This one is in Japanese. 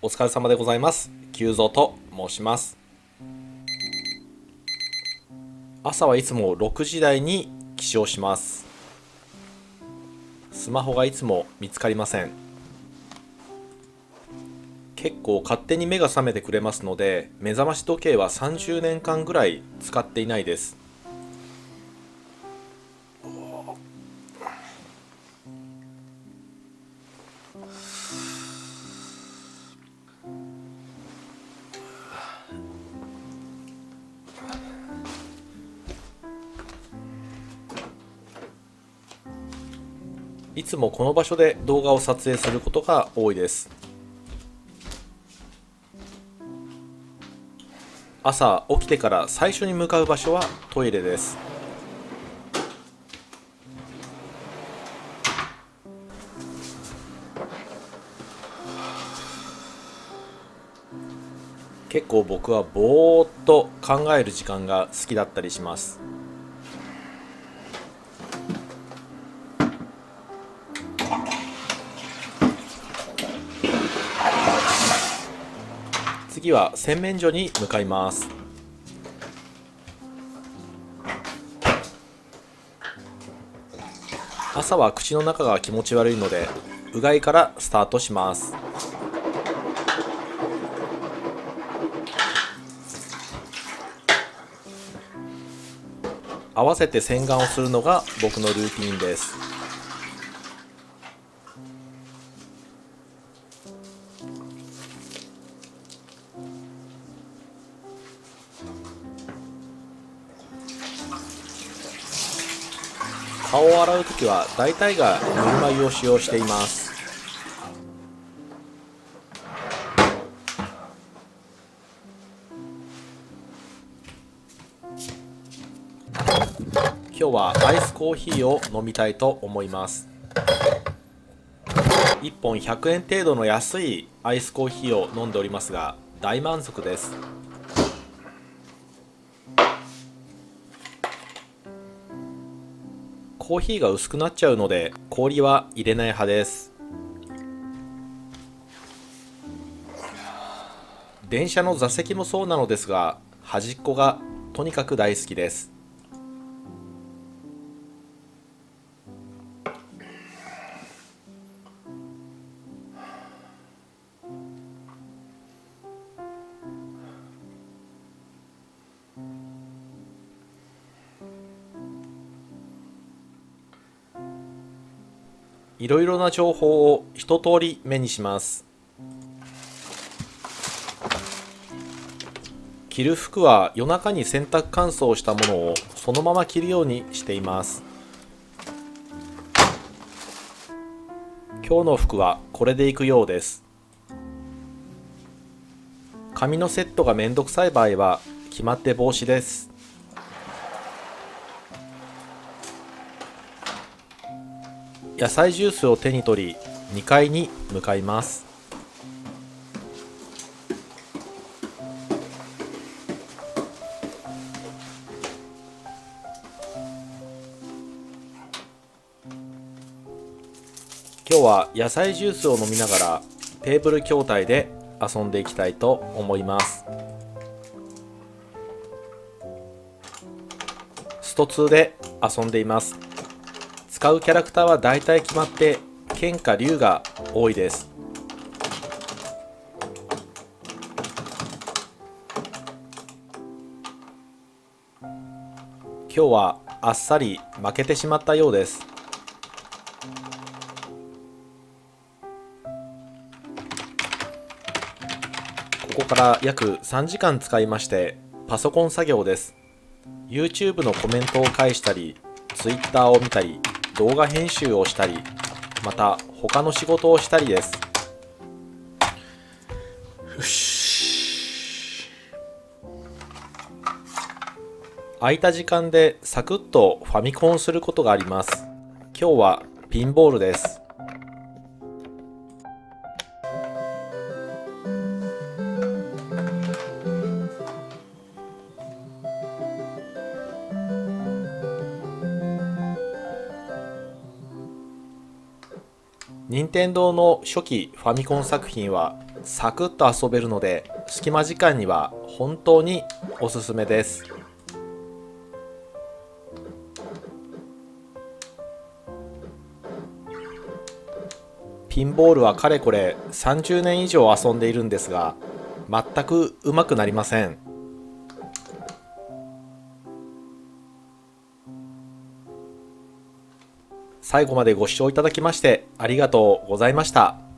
お疲れ様でございます。久蔵と申します。朝はいつも6時台に起床します。スマホがいつも見つかりません。結構勝手に目が覚めてくれますので、目覚まし時計は30年間ぐらい使っていないです。いつもこの場所で動画を撮影することが多いです。朝起きてから最初に向かう場所はトイレです。結構僕はぼーっと考える時間が好きだったりします。次は洗面所に向かいます。朝は口の中が気持ち悪いので、うがいからスタートします。合わせて洗顔をするのが僕のルーティンです。顔を洗うときは大体がぬるま湯を使用しています。今日はアイスコーヒーを飲みたいと思います。1本100円程度の安いアイスコーヒーを飲んでおりますが、大満足です。コーヒーが薄くなっちゃうので氷は入れない派です。電車の座席もそうなのですが、端っこがとにかく大好きです。いろいろな情報を一通り目にします。着る服は夜中に洗濯乾燥したものをそのまま着るようにしています。今日の服はこれでいくようです。髪のセットがめんどくさい場合は決まって帽子です。野菜ジュースを手に取り2階に向かいます。今日は野菜ジュースを飲みながらテーブル筐体で遊んでいきたいと思います。スト2で遊んでいます。使うキャラクターはだいたい決まって剣か竜が多いです。今日はあっさり負けてしまったようです。ここから約3時間使いましてパソコン作業です。 YouTube のコメントを返したり Twitter を見たり動画編集をしたり、また他の仕事をしたりです。よし。空いた時間でサクッとファミコンすることがあります。今日はピンボールです。 任天堂の初期ファミコン作品はサクッと遊べるので、隙間時間には本当におすすめです。ピンボールはかれこれ30年以上遊んでいるんですが、全く上手くなりません。最後までご視聴いただきましてありがとうございました。